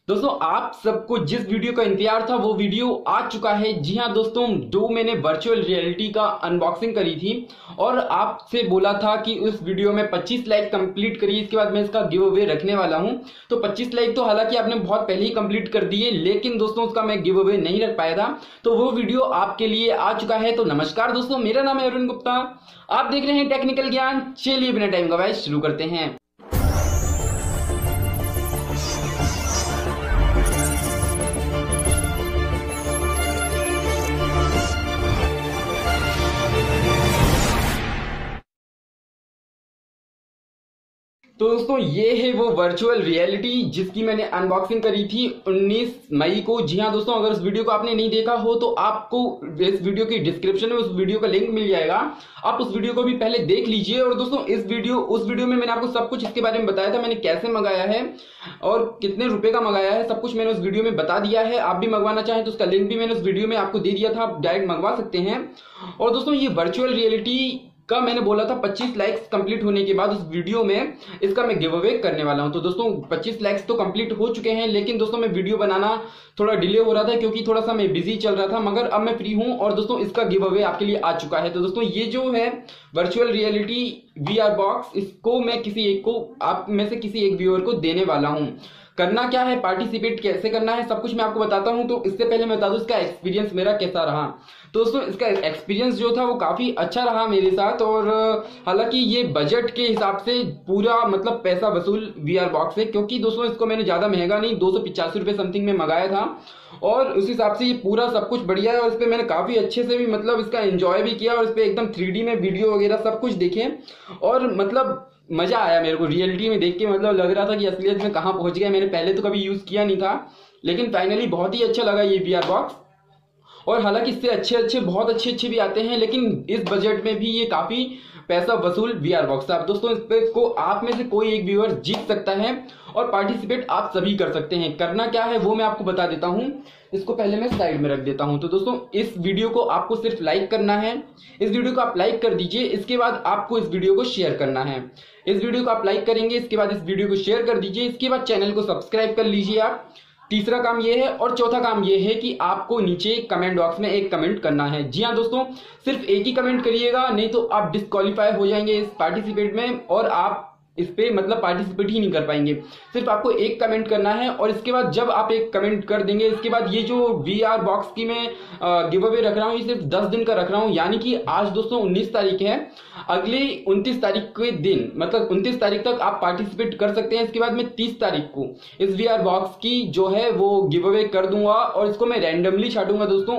दोस्तों आप सबको जिस वीडियो का इंतजार था वो वीडियो आ चुका है। जी हाँ दोस्तों, जो मैंने वर्चुअल रियलिटी का अनबॉक्सिंग करी थी और आपसे बोला था कि उस वीडियो में 25 लाइक कंप्लीट करिए, इसके बाद मैं इसका गिव अवे रखने वाला हूं। तो 25 लाइक तो हालांकि आपने बहुत पहले ही कंप्लीट कर दिए, लेकिन दोस्तों उसका मैं गिव अवे नहीं रख पाया था, तो वो वीडियो आपके लिए आ चुका है। तो नमस्कार दोस्तों, मेरा नाम है अरुण गुप्ता, आप देख रहे हैं टेक्निकल ज्ञान। चलिए बिना टाइम गवाए शुरू करते हैं। तो दोस्तों ये है वो वर्चुअल रियलिटी जिसकी मैंने अनबॉक्सिंग करी थी 19 मई को। जी हाँ दोस्तों, अगर उस वीडियो को आपने नहीं देखा हो तो आपको इस वीडियो की डिस्क्रिप्शन में उस वीडियो का लिंक मिल जाएगा, आप उस वीडियो को भी पहले देख लीजिए। और दोस्तों उस वीडियो में मैंने आपको सब कुछ इसके बारे में बताया था, मैंने कैसे मंगाया है और कितने रुपए का मंगाया है, सब कुछ मैंने उस वीडियो में बता दिया है। आप भी मंगवाना चाहें तो उसका लिंक भी मैंने उस वीडियो में आपको दे दिया था, आप डायरेक्ट मंगवा सकते हैं। और दोस्तों ये वर्चुअल रियलिटी का मैंने बोला था 25 लाइक्स कंप्लीट होने के बाद उस वीडियो में इसका मैं गिव अवे करने वाला हूं। तो दोस्तों 25 लाइक्स तो कंप्लीट हो चुके हैं, लेकिन दोस्तों मैं वीडियो बनाना थोड़ा डिले हो रहा था क्योंकि थोड़ा सा मैं बिजी चल रहा था, मगर अब मैं फ्री हूं और दोस्तों इसका गिव अवे आपके लिए आ चुका है। तो दोस्तों ये जो है वर्चुअल रियलिटी VR बॉक्स, इसको मैं किसी एक को, आप में से किसी एक व्यूअर को देने वाला हूं। करना क्या है, पार्टिसिपेट कैसे करना है, सब कुछ मैं आपको बताता हूं। तो इससे पहले मैं बता दूं इसका एक्सपीरियंस मेरा कैसा रहा। तो दोस्तों इसका एक्सपीरियंस जो था वो काफी अच्छा रहा मेरे साथ, और हालांकि ये बजट के हिसाब से पूरा मतलब पैसा वसूल VR बॉक्स है, क्योंकि दोस्तों इसको मैंने ज्यादा महंगा नहीं 285 रुपए समथिंग में मंगाया था, और उस हिसाब से ये पूरा सब कुछ बढ़िया है। और इस पे मैंने काफी अच्छे से भी मतलब इसका एंजॉय भी किया, और इस पे एकदम 3D में वीडियो वगैरह सब कुछ देखे, और मतलब मजा आया मेरे को रियलिटी में देख के। मतलब लग रहा था कि असलियत में कहां पहुंच गया। मैंने पहले तो कभी यूज किया नहीं था, लेकिन फाइनली बहुत ही अच्छा लगा ये VR बॉक्स। और हालांकि इससे अच्छे बहुत अच्छे भी आते हैं, लेकिन इस बजट में भी ये काफी पैसा वसूल VR बॉक्स है। दोस्तों इस पे को आप में से कोई एक व्यूअर जीत सकता है और पार्टिसिपेट आप सभी कर सकते हैं। करना क्या है वो मैं आपको बता देता हूं। इसको पहले मैं साइड में रख देता हूं। तो दोस्तों इस वीडियो को आपको सिर्फ लाइक करना है, इस वीडियो को आप लाइक कर दीजिए। इसके बाद आपको इस वीडियो को शेयर करना है, इस वीडियो को आप लाइक करेंगे, इसके बाद इस वीडियो को शेयर कर दीजिए, इसके बाद चैनल को सब्सक्राइब कर लीजिए आप। तीसरा काम ये है, और चौथा काम ये है कि आपको नीचे कमेंट बॉक्स में एक कमेंट करना है। जी हाँ दोस्तों, सिर्फ एक ही कमेंट करिएगा, नहीं तो आप डिस्क्वालीफाई हो जाएंगे इस पार्टिसिपेट में, और आप इस पे मतलब पार्टिसिपेट ही नहीं कर पाएंगे। सिर्फ आपको एक कमेंट करना है, और इसके बाद जब आप एक कमेंट कर देंगे, इसके बाद ये जो VR बॉक्स की मैं गिव अवे रख रहा हूँ, ये सिर्फ 10 दिन का रख रहा हूँ। यानी कि आज दोस्तों 19 तारीख है, अगले 29 तारीख के दिन मतलब 29 तारीख तक आप पार्टिसिपेट कर सकते हैं। इसके बाद मैं 30 तारीख को इस VR बॉक्स की जो है वो गिव अवे कर दूंगा, और इसको मैं रैंडमली छाटूंगा दोस्तों।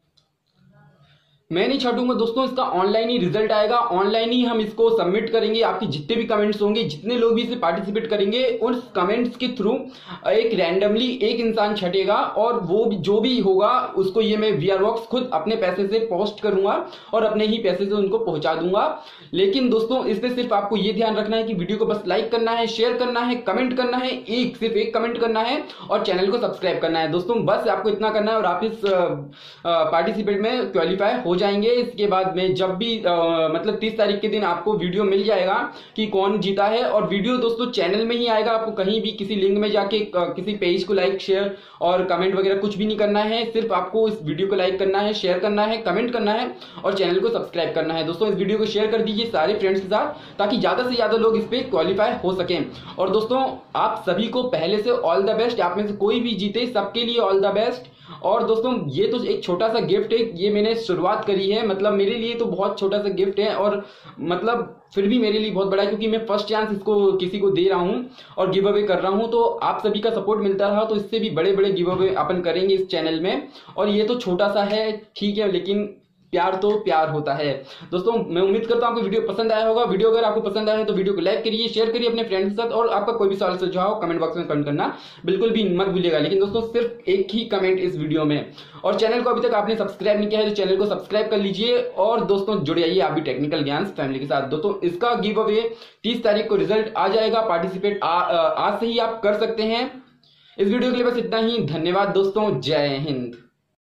मैं नहीं छाटूंगा दोस्तों, इसका ऑनलाइन ही रिजल्ट आएगा, ऑनलाइन ही हम इसको सबमिट करेंगे। आपके जितने भी कमेंट्स होंगे, जितने लोग भी इसे पार्टिसिपेट करेंगे, उन कमेंट्स के थ्रू एक रैंडमली एक इंसान छटेगा, और वो जो भी होगा उसको ये मैं VR बॉक्स खुद अपने पैसे से पोस्ट करूंगा और अपने ही पैसे से उनको पहुंचा दूंगा। लेकिन दोस्तों इसमें सिर्फ आपको ये ध्यान रखना है कि वीडियो को बस लाइक करना है, शेयर करना है, कमेंट करना है, सिर्फ एक कमेंट करना है, और चैनल को सब्सक्राइब करना है। दोस्तों बस आपको इतना करना है और आप इस पार्टिसिपेट में क्वालिफाई हो जाएंगे। इसके बाद में जब भी मतलब 30 तारीख के दिन आपको वीडियो मिल जाएगा कि कौन जीता है, और वीडियो दोस्तों चैनल में ही आएगा, आपको कहीं भी किसी लिंक में जाके किसी पेज को लाइक शेयर और कमेंट वगैरह कुछ भी नहीं करना है। सिर्फ आपको इस वीडियो को लाइक करना है, शेयर करना है, कमेंट करना है, और चैनल को सब्सक्राइब करना है। दोस्तों इस वीडियो को शेयर कर दीजिए सारे फ्रेंड्स के साथ, ताकि ज्यादा से ज्यादा लोग इस पे क्वालिफाई हो सकें। और दोस्तों आप सभी को पहले से ऑल द बेस्ट, आप में से कोई भी जीते सबके लिए ऑल द बेस्ट। और दोस्तों ये तो एक छोटा सा गिफ्ट है, ये मैंने शुरुआत करी है, मतलब मेरे लिए तो बहुत छोटा सा गिफ्ट है, और मतलब फिर भी मेरे लिए बहुत बड़ा है, क्योंकि मैं फर्स्ट चांस इसको किसी को दे रहा हूं और गिव अवे कर रहा हूं। तो आप सभी का सपोर्ट मिलता रहा तो इससे भी बड़े बड़े गिव अवे अपन करेंगे इस चैनल में। और ये तो छोटा सा है, ठीक है, लेकिन प्यार तो प्यार होता है। दोस्तों मैं उम्मीद करता हूं आपको वीडियो पसंद आया होगा। वीडियो अगर आपको पसंद आया है तो वीडियो को लाइक करिए, शेयर करिए अपने फ्रेंड्स के साथ, और आपका कोई भी सवाल सुझाव कमेंट बॉक्स में कमेंट करना बिल्कुल भी मत भूलिएगा। लेकिन दोस्तों सिर्फ एक ही कमेंट इस वीडियो में, और चैनल को अभी तक आपने सब्सक्राइब नहीं किया है तो चैनल को सब्सक्राइब कर लीजिए, और दोस्तों जुड़ जाइए आप भी टेक्निकल ज्ञान फैमिली के साथ। दोस्तों इसका गिव अवे 30 तारीख को रिजल्ट आ जाएगा, पार्टिसिपेट आज से ही आप कर सकते हैं। इस वीडियो के लिए बस इतना ही, धन्यवाद दोस्तों, जय हिंद।